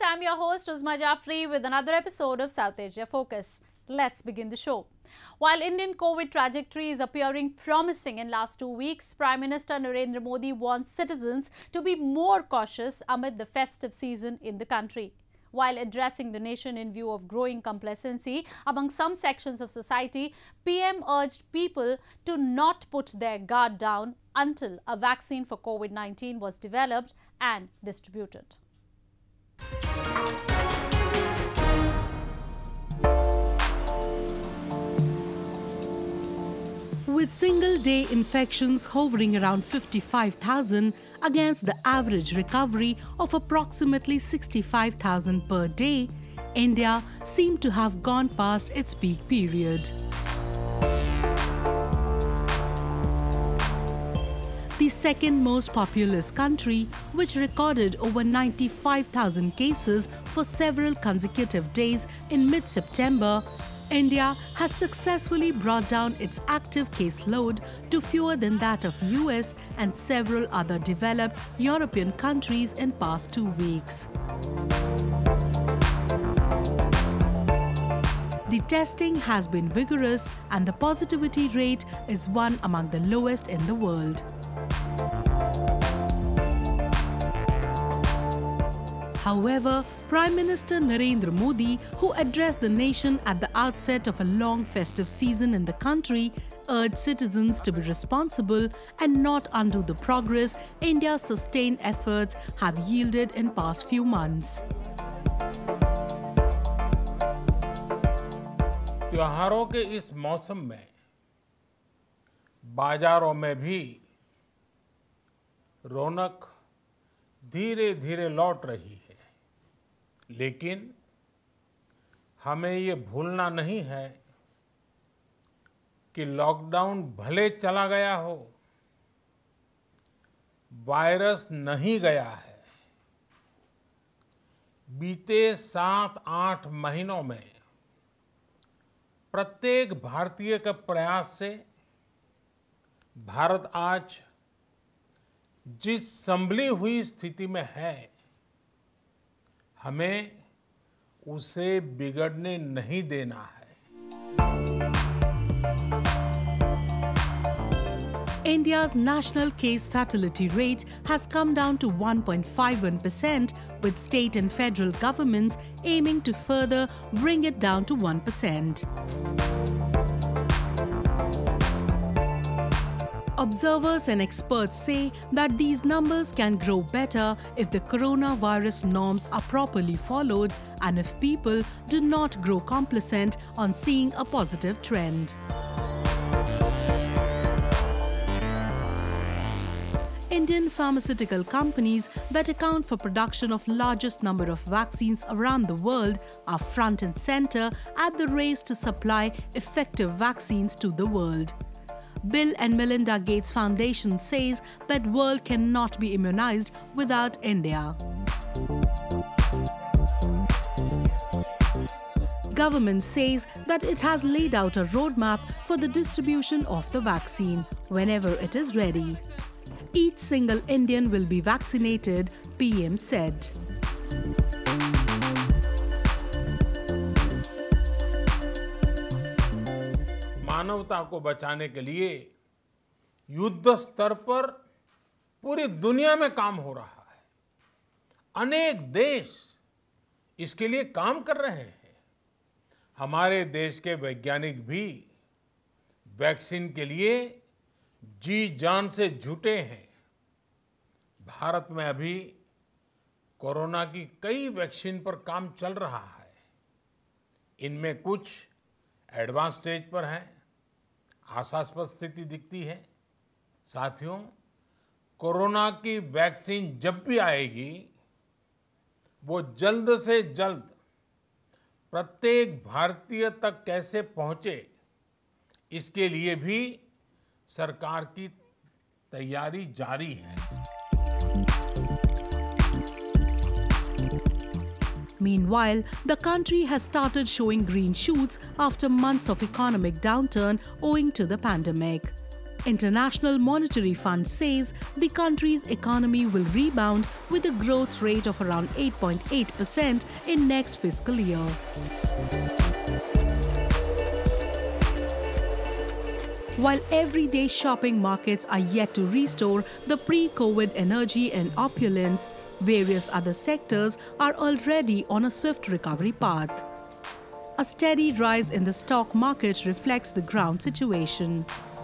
I'm your host Uzma Jafri with another episode of South Asia Focus. Let's begin the show. While Indian COVID trajectory is appearing promising in last 2 weeks, Prime Minister Narendra Modi wants citizens to be more cautious amid the festive season in the country. While addressing the nation in view of growing complacency among some sections of society, PM urged people to not put their guard down until a vaccine for COVID-19 was developed and distributed. With single-day infections hovering around 55,000 against the average recovery of approximately 65,000 per day, India seemed to have gone past its peak period. The second most populous country, which recorded over 95,000 cases for several consecutive days in mid-September, India has successfully brought down its active case load to fewer than that of US and several other developed European countries in past 2 weeks. The testing has been vigorous and the positivity rate is one among the lowest in the world. However, Prime Minister Narendra Modi, who addressed the nation at the outset of a long festive season in the country, urged citizens to be responsible and not undo the progress India's sustained efforts have yielded in past few months. त्योहारों के इस मौसम में बाजारों में भी रौनक धीरे-धीरे लौट रही है, लेकिन हमें ये भूलना नहीं है कि लॉकडाउन भले चला गया हो, वायरस नहीं गया है। बीते 7-8 महीनों में प्रत्येक भारतीय के प्रयास से भारत आज जिस संभली हुई स्थिति में है, हमें उसे बिगड़ने नहीं देना है। India's national case fatality rate has come down to 1.51%, with state and federal governments aiming to further bring it down to 1%. Observers and experts say that these numbers can grow better if the coronavirus norms are properly followed and if people do not grow complacent on seeing a positive trend. Indian pharmaceutical companies that account for production of largest number of vaccines around the world are front and center at the race to supply effective vaccines to the world. Bill and Melinda Gates Foundation says that world cannot be immunized without India. Government says that it has laid out a roadmap for the distribution of the vaccine whenever it is ready. Each single Indian will be vaccinated, PM said. मानवता को बचाने के लिए युद्ध स्तर पर पूरी दुनिया में काम हो रहा है। अनेक देश इसके लिए काम कर रहे हैं। हमारे देश के वैज्ञानिक भी वैक्सीन के लिए जी जान से जुटे हैं। भारत में अभी कोरोना की कई वैक्सीन पर काम चल रहा है। इनमें कुछ एडवांस स्टेज पर हैं, आशास्पद स्थिति दिखती है। साथियों, कोरोना की वैक्सीन जब भी आएगी, वो जल्द से जल्द प्रत्येक भारतीय तक कैसे पहुंचे, इसके लिए भी सरकार की तैयारी जारी है। Meanwhile, the country has started showing green shoots after months of economic downturn owing to the pandemic. International Monetary Fund says the country's economy will rebound with a growth rate of around 8.8% in next fiscal year. While everyday shopping markets are yet to restore the pre-COVID energy and opulence, various other sectors are already on a swift recovery path. A steady rise in the stock market reflects the ground situation.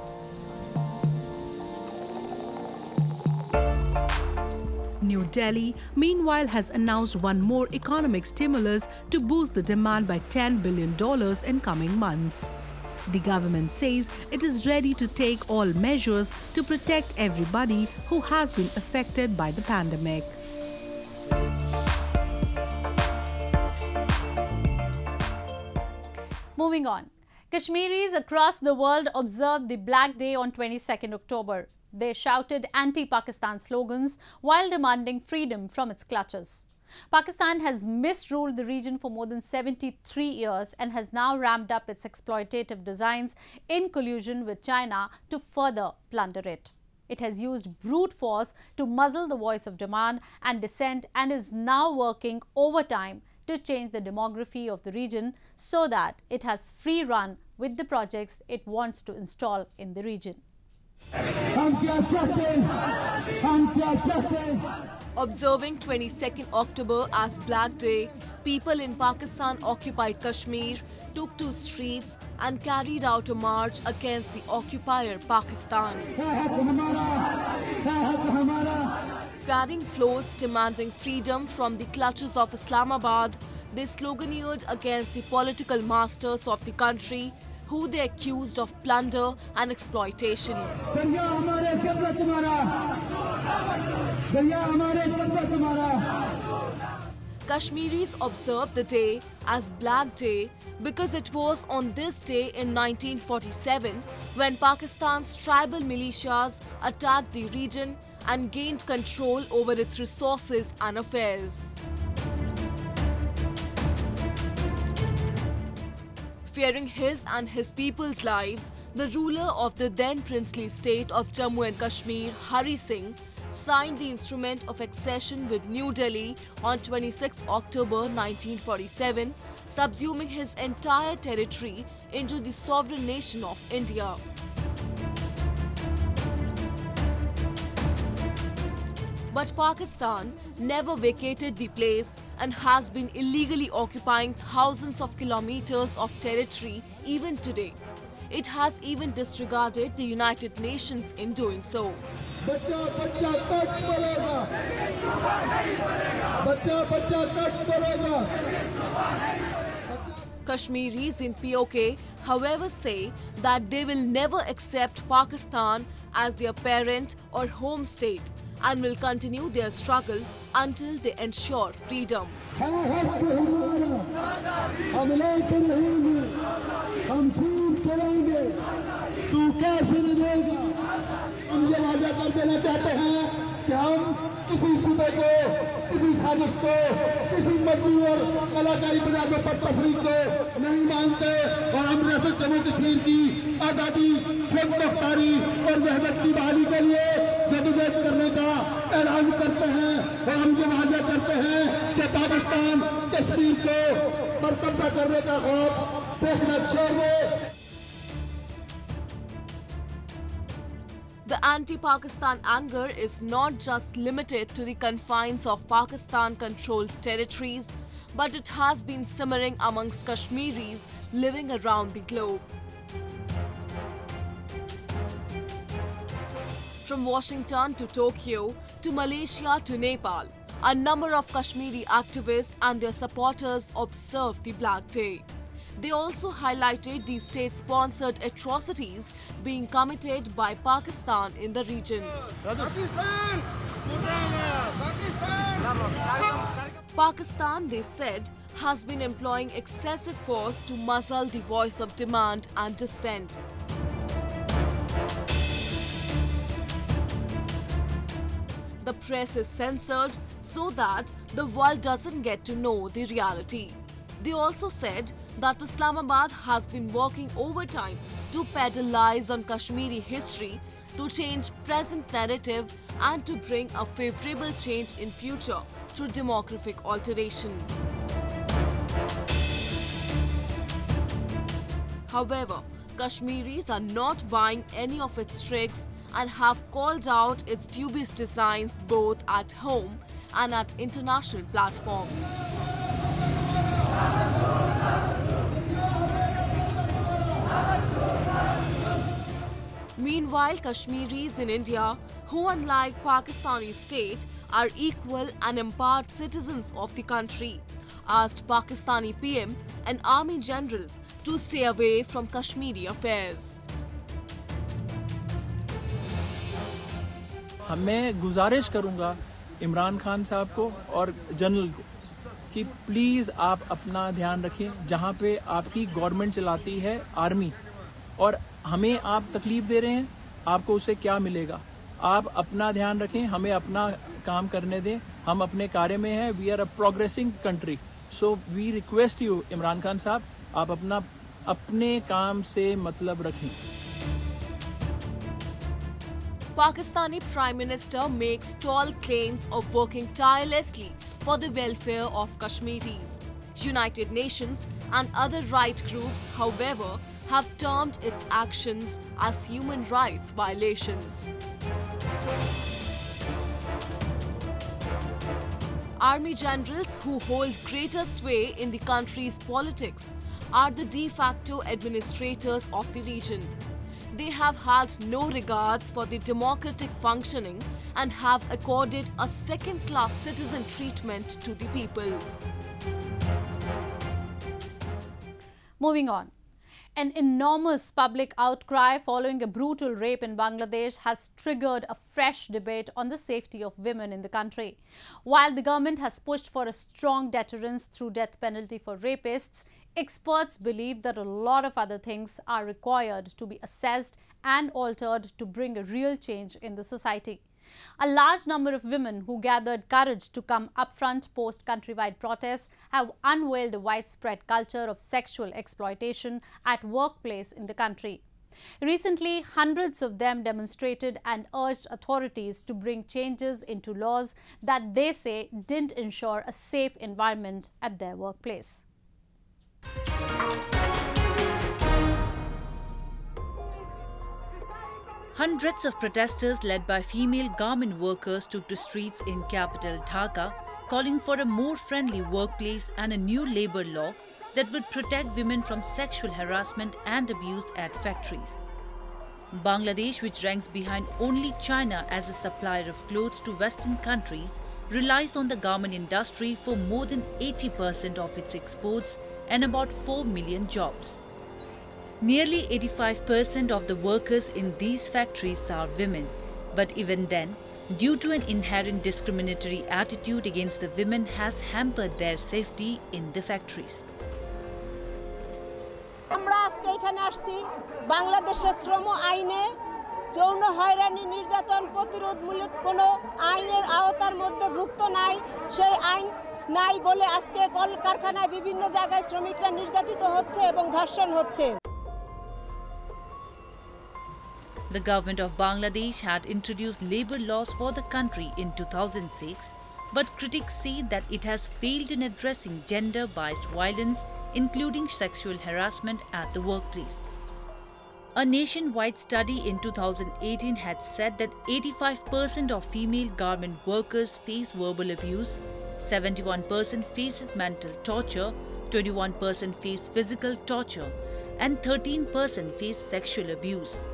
New Delhi, meanwhile, has announced one more economic stimulus to boost the demand by $10 billion in coming months. The government says it is ready to take all measures to protect everybody who has been affected by the pandemic. Moving on, Kashmiris across the world observed the Black Day on 22nd October. They shouted anti-Pakistan slogans while demanding freedom from its clutches. Pakistan has misruled the region for more than 73 years and has now ramped up its exploitative designs in collusion with China to further plunder it. It has used brute force to muzzle the voice of demand and dissent and is now working overtime to change the demography of the region so that it has free run with the projects it wants to install in the region. Observing 22nd October as Black Day, people in Pakistan-occupied Kashmir took to streets and carried out a march against the occupier Pakistan. Carrying floats demanding freedom from the clutches of Islamabad, they sloganeered against the political masters of the country, who they accused of plunder and exploitation. Kashmiris observed the day as Black Day because it was on this day in 1947 when Pakistan's tribal militias attacked the region and gained control over its resources and affairs. Fearing his and his people's lives, the ruler of the then princely state of Jammu and Kashmir, Hari Singh, signed the instrument of accession with New Delhi on 26 October 1947, subsuming his entire territory into the sovereign nation of India. But Pakistan never vacated the place and has been illegally occupying thousands of kilometers of territory even today. It has even disregarded the United Nations in doing so. Kashmiris in POK, however, say that they will never accept Pakistan as their parent or home state and will continue their struggle until they ensure freedom. हम ये वादा कर देना चाहते हैं कि हम किसी सूबे को, किसी साजिश को, किसी मजदूर और कलाकारी बजादों पर तफरीक को नहीं मानते और हम रियासत जम्मू कश्मीर की आज़ादी, खुद मुख्तारी और वहदत की बहाली के लिए जदोजहद करने का ऐलान करते हैं और हम ये वादा करते हैं कि पाकिस्तान कश्मीर को पर कब्जा करने का खौफ देखना छोड़ दे। The anti-Pakistan anger is not just limited to the confines of Pakistan-controlled territories, but it has been simmering amongst Kashmiris living around the globe. From Washington to Tokyo, to Malaysia to Nepal, a number of Kashmiri activists and their supporters observed the Black Day. They also highlighted the state-sponsored atrocities being committed by Pakistan in the region. Pakistan, they said, has been employing excessive force to muzzle the voice of demand and dissent. The press is censored so that the world doesn't get to know the reality. They also said that Islamabad has been working overtime to peddle lies on Kashmiri history, to change present narrative and to bring a favourable change in future through demographic alteration. However, Kashmiris are not buying any of its tricks and have called out its dubious designs both at home and at international platforms. Meanwhile, Kashmiris in India, who unlike Pakistani state, are equal and empowered citizens of the country, asked Pakistani PM and army generals to stay away from Kashmiri affairs. मैं गुजारिश करूंगा इमरान खान साहब को और general को कि please आप अपना ध्यान रखें, जहां पे आपकी गवर्नमेंट चलाती है आर्मी और हमें आप तकलीफ दे रहे हैं, आपको उससे क्या मिलेगा? आप अपना ध्यान रखें, हमें अपना काम करने दें, हम अपने कार्य में हैं, we are a progressing country, so we request you Imran Khan sahab, आप अपने काम से मतलब रखें. Pakistani Prime Minister makes tall claims of working tirelessly for the welfare of Kashmiris. United Nations and other right groups, however, have termed its actions as human rights violations. Army generals who hold greater sway in the country's politics are the de facto administrators of the region. They have had no regards for the democratic functioning and have accorded a second-class citizen treatment to the people. Moving on. An enormous public outcry following a brutal rape in Bangladesh has triggered a fresh debate on the safety of women in the country. While the government has pushed for a strong deterrence through death penalty for rapists, experts believe that a lot of other things are required to be assessed and altered to bring a real change in the society. A large number of women who gathered courage to come up front post countrywide protests have unveiled a widespread culture of sexual exploitation at workplace in the country. Recently, hundreds of them demonstrated and urged authorities to bring changes into laws that they say didn't ensure a safe environment at their workplace. Hundreds of protesters led by female garment workers took to streets in capital Dhaka, calling for a more friendly workplace and a new labour law that would protect women from sexual harassment and abuse at factories. Bangladesh, which ranks behind only China as a supplier of clothes to Western countries, relies on the garment industry for more than 80% of its exports and about 4 million jobs. Nearly 85% of the workers in these factories are women, but even then, due to an inherent discriminatory attitude against the women has hampered their safety in the factories. আমরা আজকে এখানে আসছি বাংলাদেশের শ্রম আইনে যৌন হয়রানি নির্যাতন প্রতিরোধমূলক কোনো আইনের আওতার মধ্যে ভুক্ত নাই সেই আইন নাই বলে আজকে কলকারখানায় বিভিন্ন জায়গায় শ্রমিকরা নির্যাতিত হচ্ছে এবং ধর্ষণ হচ্ছে The government of Bangladesh had introduced labour laws for the country in 2006, but critics say that it has failed in addressing gender-based violence, including sexual harassment at the workplace. A nationwide study in 2018 had said that 85% of female garment workers face verbal abuse, 71% faces mental torture, 21% face physical torture, and 13% face sexual abuse.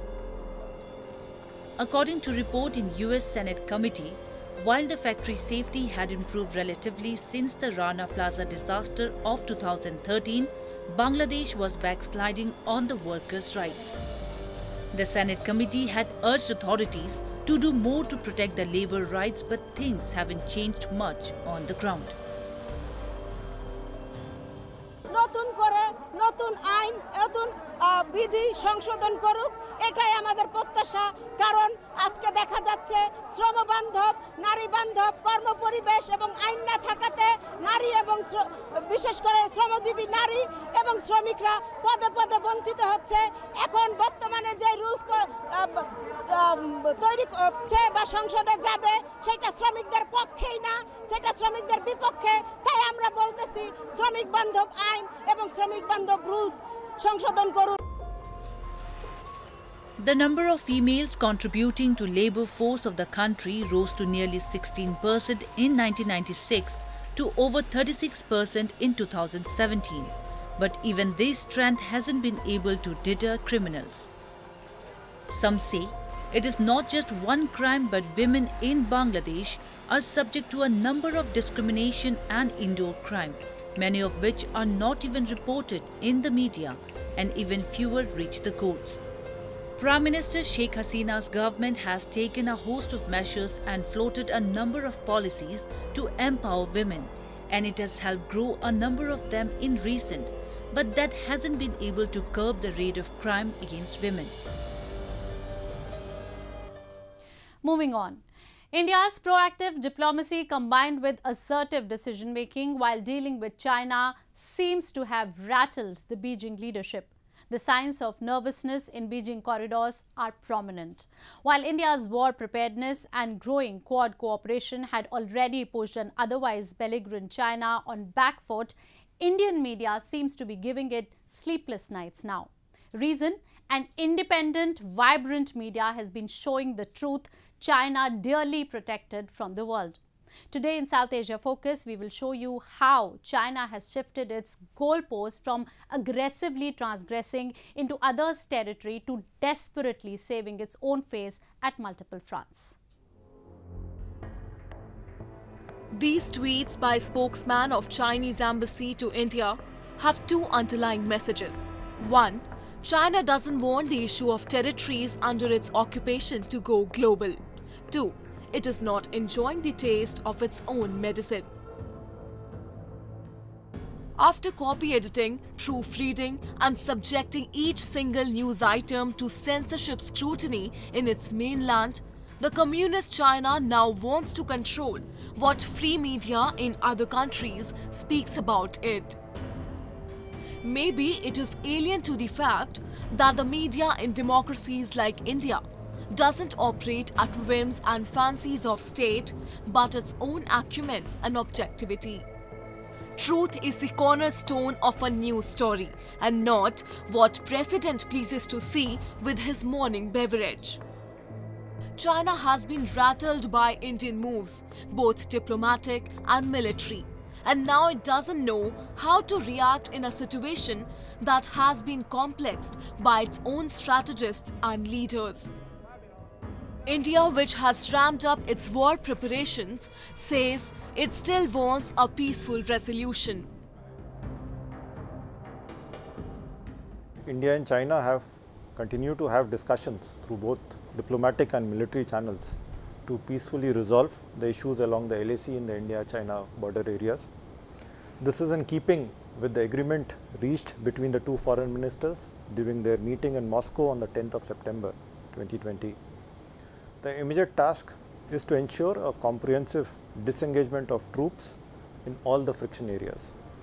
According to a report in US Senate committee, while the factory safety had improved relatively since the Rana Plaza disaster of 2013, Bangladesh was backsliding on the workers' rights. The Senate committee had urged authorities to do more to protect the labour rights, but things haven't changed much on the ground. নতুন করে নতুন আইন নতুন বিধি সংশোধন করুক, এটাই আমাদের প্রত্যাশা। কারণ আজকে দেখা যাচ্ছে শ্রম বান্ধব, নারী বান্ধব কর্মপরিবেশ এবং আইন না থাকাতে নারী এবং বিশেষ করে শ্রমজীবী নারী এবং শ্রমিকরা পদে পদে বঞ্চিত হচ্ছে। এখন বর্তমানে যে রুলস তৈরি করছে বা সংসদে যাবে সেটা শ্রমিকদের পক্ষেই না, সেটা শ্রমিকদের বিপক্ষে। তাই আমরা বলতেছি শ্রমিক বান্ধব আইন এবং শ্রমিক বান্ধব রুলস সংশোধন করুন। The number of females contributing to labor force of the country rose to nearly 16% in 1996 to over 36% in 2017. But even this trend hasn't been able to deter criminals. Some say it is not just one crime, but women in Bangladesh are subject to a number of discrimination and indoor crime, many of which are not even reported in the media, and even fewer reach the courts. Prime Minister Sheikh Hasina's government has taken a host of measures and floated a number of policies to empower women, and it has helped grow a number of them in recent, but that hasn't been able to curb the rate of crime against women. Moving on. India's proactive diplomacy combined with assertive decision-making while dealing with China seems to have rattled the Beijing leadership. The signs of nervousness in Beijing corridors are prominent. While India's war preparedness and growing Quad cooperation had already pushed an otherwise belligerent China on back foot, Indian media seems to be giving it sleepless nights now. Reason? An independent, vibrant media has been showing the truth China dearly protected from the world. Today in South Asia Focus, we will show you how China has shifted its goalposts from aggressively transgressing into others' territory to desperately saving its own face at multiple fronts. These tweets by spokesman of Chinese embassy to India have two underlying messages. One, China doesn't want the issue of territories under its occupation to go global. Two, it is not enjoying the taste of its own medicine. After copy editing, proofreading and subjecting each single news item to censorship scrutiny in its mainland, the communist China now wants to control what free media in other countries speaks about it. Maybe it is alien to the fact that the media in democracies like India doesn't operate at whims and fancies of state, but its own acumen and objectivity. Truth is the cornerstone of a news story and not what president pleases to see with his morning beverage. China has been rattled by Indian moves, both diplomatic and military, and now it doesn't know how to react in a situation that has been complexed by its own strategists and leaders. India, which has ramped up its war preparations, says it still wants a peaceful resolution. India and China have continued to have discussions through both diplomatic and military channels to peacefully resolve the issues along the LAC in the India-China border areas. This is in keeping with the agreement reached between the two foreign ministers during their meeting in Moscow on the 10th of September 2020. The immediate task is to ensure a comprehensive disengagement of troops in all the friction areas.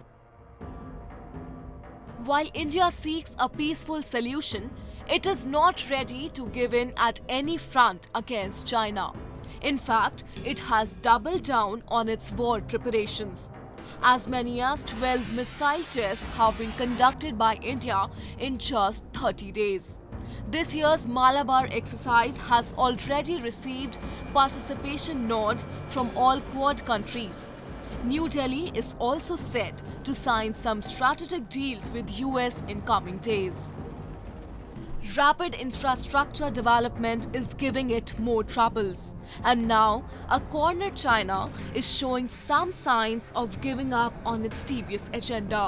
While India seeks a peaceful solution, it is not ready to give in at any front against China. In fact, it has doubled down on its war preparations. As many as 12 missile tests have been conducted by India in just 30 days. This year's Malabar exercise has already received participation nod from all Quad countries. New Delhi is also set to sign some strategic deals with US in coming days. Rapid infrastructure development is giving it more troubles, and now a corner China is showing some signs of giving up on its devious agenda.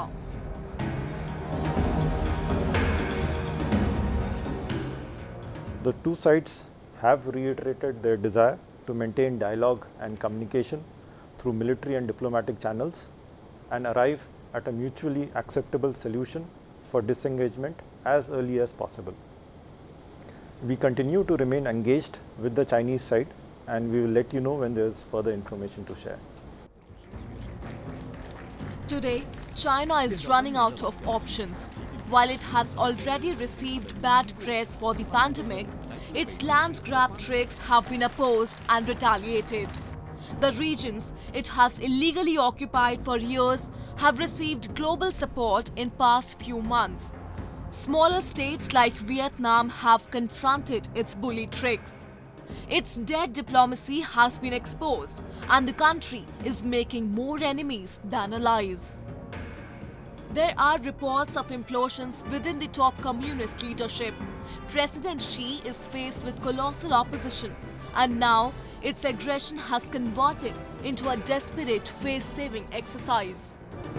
The two sides have reiterated their desire to maintain dialogue and communication through military and diplomatic channels and arrive at a mutually acceptable solution for disengagement as early as possible. We continue to remain engaged with the Chinese side, and we will let you know when there is further information to share. Today, China is running out of options. While it has already received bad press for the pandemic, its land grab tricks have been opposed and retaliated. The regions it has illegally occupied for years have received global support in past few months. Smaller states like Vietnam have confronted its bully tricks. Its dead diplomacy has been exposed, and the country is making more enemies than allies. There are reports of implosions within the top communist leadership. President Xi is faced with colossal opposition, and now its aggression has converted into a desperate face-saving exercise.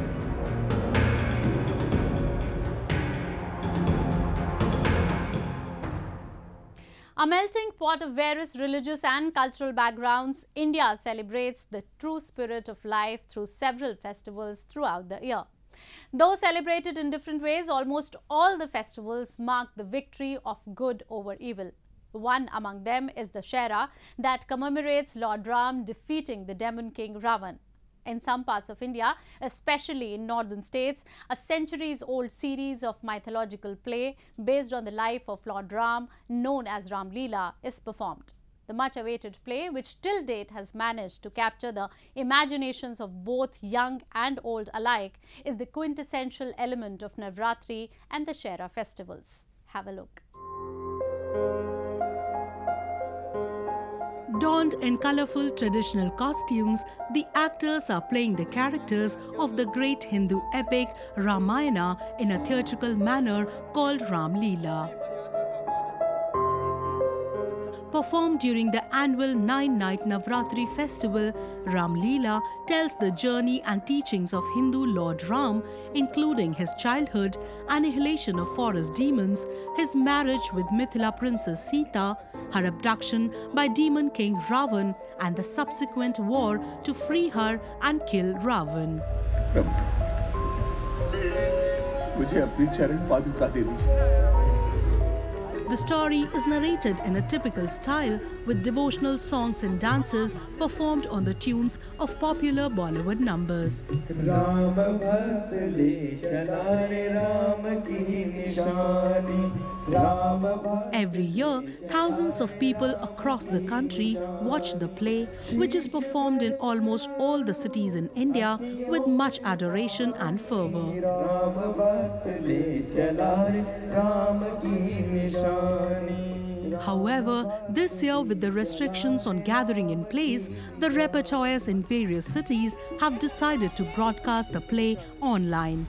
A melting pot of various religious and cultural backgrounds, India celebrates the true spirit of life through several festivals throughout the year. Though celebrated in different ways, almost all the festivals mark the victory of good over evil. One among them is the Dussehra that commemorates Lord Ram defeating the demon king Ravan. In some parts of India, especially in northern states, a centuries-old series of mythological play based on the life of Lord Ram, known as Ram Leela, is performed. The much-awaited play, which till date has managed to capture the imaginations of both young and old alike, is the quintessential element of Navratri and the Dussehra festivals. Have a look. Donned in colourful traditional costumes, the actors are playing the characters of the great Hindu epic Ramayana in a theatrical manner called Ram Leela. Performed during the annual 9-night Navratri festival, Ram Leela tells the journey and teachings of Hindu Lord Ram, including his childhood, annihilation of forest demons, his marriage with Mithila princess Sita, her abduction by demon king Ravan, and the subsequent war to free her and kill Ravan. The story is narrated in a typical style with devotional songs and dances performed on the tunes of popular Bollywood numbers. Every year, thousands of people across the country watch the play, which is performed in almost all the cities in India with much adoration and fervour. However, this year, with the restrictions on gathering in place, the repertoires in various cities have decided to broadcast the play online.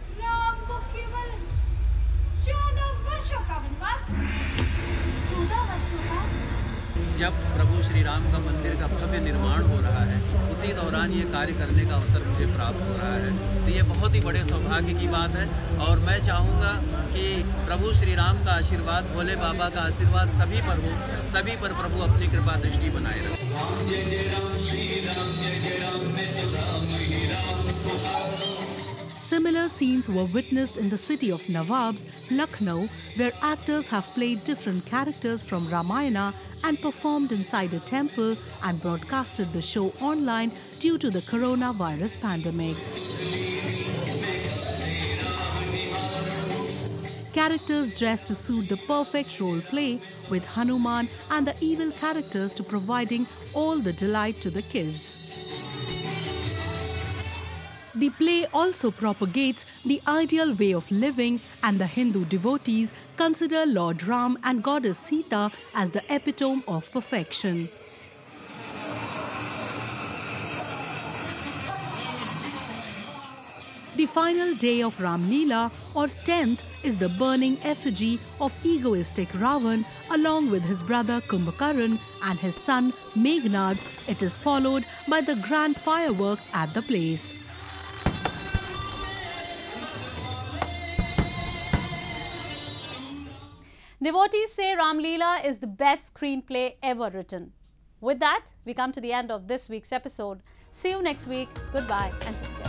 जब प्रभु श्री राम का मंदिर का भव्य निर्माण हो रहा है, उसी दौरान ये कार्य करने का अवसर मुझे प्राप्त हो रहा है, तो ये बहुत ही बड़े सौभाग्य की बात है। और मैं चाहूँगा कि प्रभु श्री राम का आशीर्वाद, भोले बाबा का आशीर्वाद सभी पर हो, सभी पर प्रभु अपनी कृपा दृष्टि बनाए रखें। Similar scenes were witnessed in the city of Nawabs, Lucknow, where actors have played different characters from Ramayana and performed inside a temple and broadcasted the show online due to the coronavirus pandemic. Characters dressed to suit the perfect role play, with Hanuman and the evil characters to providing all the delight to the kids. The play also propagates the ideal way of living, and the Hindu devotees consider Lord Ram and Goddess Sita as the epitome of perfection. The final day of Ram Leela, or 10th, is the burning effigy of egoistic Ravan along with his brother Kumbhakaran and his son Meghnad. It is followed by the grand fireworks at the place. Devotees say Ram Leela is the best screenplay ever written. With that, we come to the end of this week's episode. See you next week. Goodbye and take care.